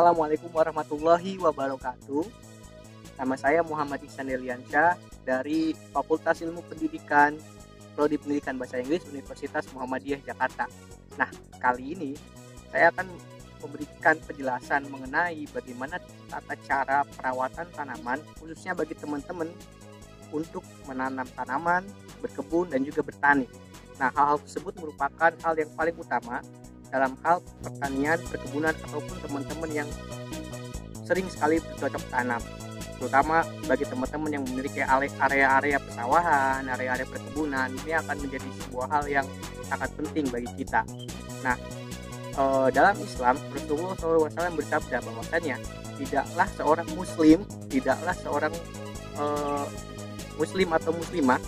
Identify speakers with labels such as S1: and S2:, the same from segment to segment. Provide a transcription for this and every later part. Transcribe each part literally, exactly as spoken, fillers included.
S1: Assalamualaikum warahmatullahi wabarakatuh. Nama saya Muhammad Ihsan Deliansyah dari Fakultas Ilmu Pendidikan, Prodi Pendidikan Bahasa Inggris, Universitas Muhammadiyah Jakarta. Nah, kali ini saya akan memberikan penjelasan mengenai bagaimana tata cara perawatan tanaman, khususnya bagi teman-teman untuk menanam tanaman, berkebun, dan juga bertani. Nah, hal-hal tersebut merupakan hal yang paling utama dalam hal pertanian, perkebunan, ataupun teman-teman yang sering sekali bercocok tanam, terutama bagi teman-teman yang memiliki area-area persawahan, area-area perkebunan. Ini akan menjadi sebuah hal yang sangat penting bagi kita. Nah, e, dalam Islam, Rasulullah shallallahu alaihi wasallam bersabda bahwasanya tidaklah seorang muslim, tidaklah seorang e, muslim atau muslimah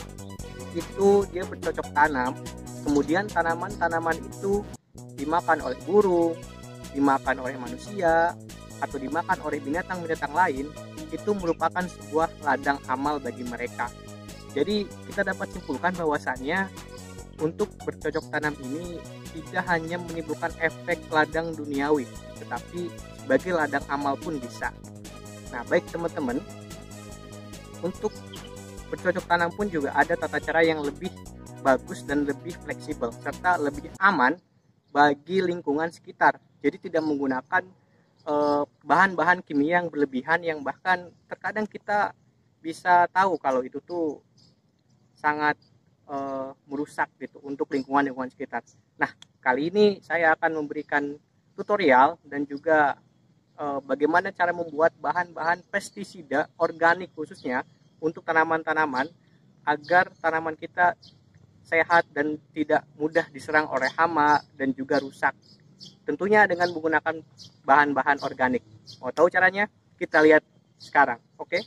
S1: itu dia bercocok tanam, kemudian tanaman-tanaman itu dimakan oleh burung, dimakan oleh manusia, atau dimakan oleh binatang-binatang lain, itu merupakan sebuah ladang amal bagi mereka. Jadi kita dapat simpulkan bahwasannya untuk bercocok tanam ini tidak hanya menimbulkan efek ladang duniawi, tetapi sebagai ladang amal pun bisa. Nah, baik teman-teman, untuk bercocok tanam pun juga ada tata cara yang lebih bagus dan lebih fleksibel, serta lebih aman bagi lingkungan sekitar. Jadi tidak menggunakan eh, bahan-bahan kimia yang berlebihan, yang bahkan terkadang kita bisa tahu kalau itu tuh sangat eh, merusak gitu untuk lingkungan-lingkungan sekitar. Nah, kali ini saya akan memberikan tutorial dan juga eh, bagaimana cara membuat bahan-bahan pestisida organik khususnya untuk tanaman-tanaman agar tanaman kita sehat dan tidak mudah diserang oleh hama dan juga rusak. Tentunya dengan menggunakan bahan-bahan organik. Mau tahu caranya? Kita lihat sekarang, oke?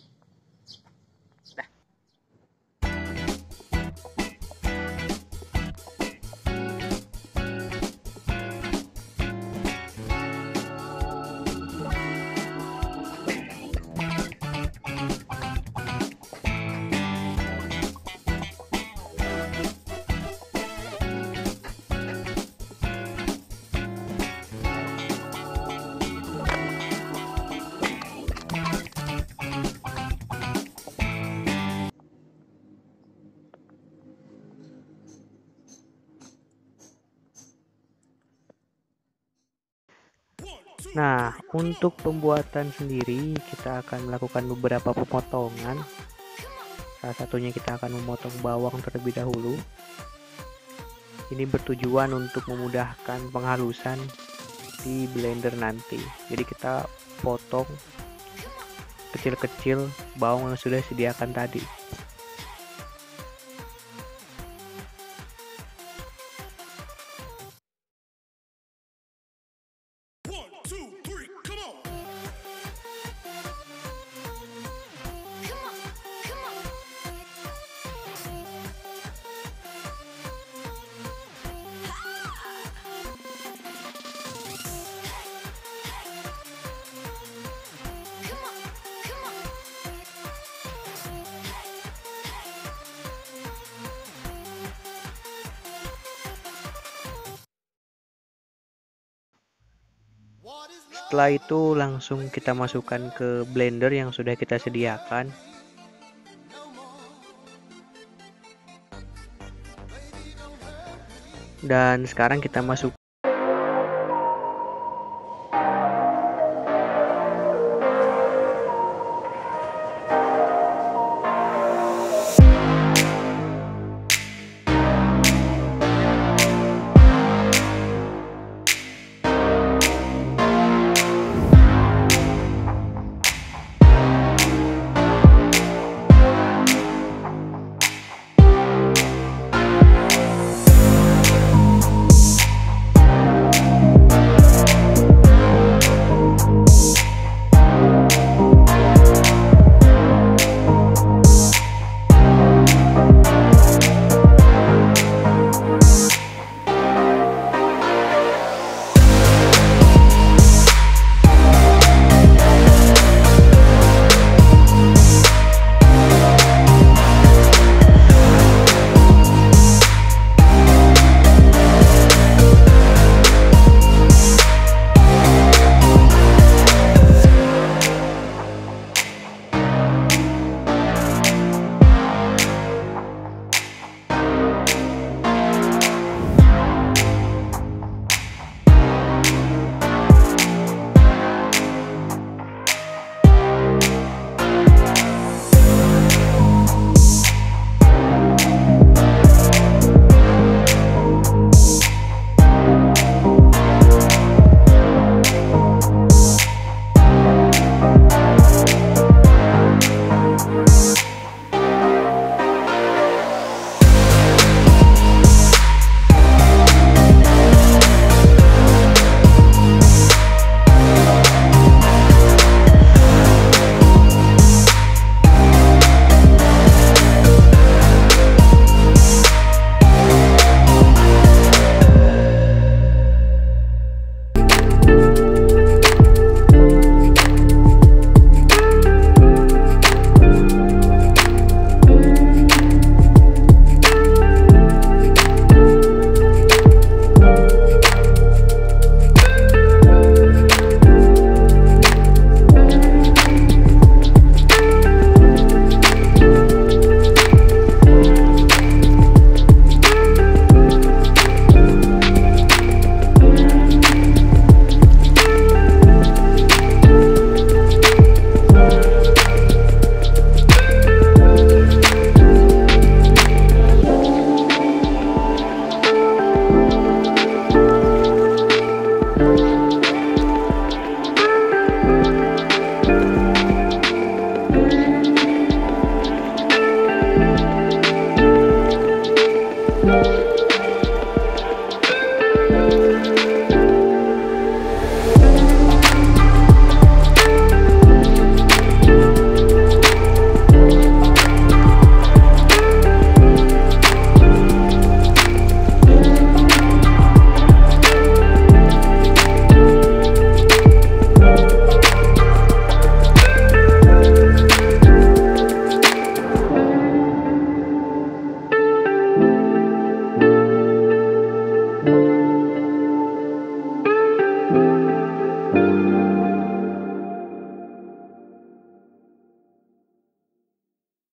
S1: Nah.
S2: Nah, untuk pembuatan sendiri kita akan melakukan beberapa pemotongan. Salah satunya kita akan memotong bawang terlebih dahulu. Ini bertujuan untuk memudahkan penghalusan di blender nanti. Jadi kita potong kecil-kecil bawang yang sudah disediakan tadi. Setelah itu langsung kita masukkan ke blender yang sudah kita sediakan. Dan sekarang kita masuk